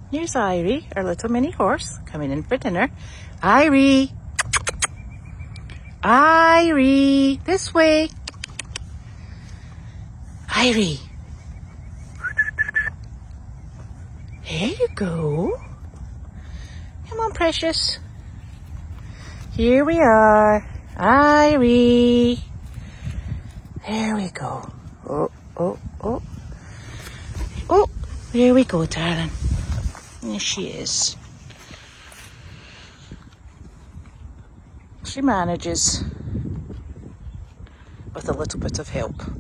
Here's Irie, our little mini horse, coming in for dinner. Irie! Irie! This way! Irie! There you go. Come on, precious. Here we are. Irie! There we go. Oh, oh, oh. Oh, there we go, darling. There she is. She manages with a little bit of help.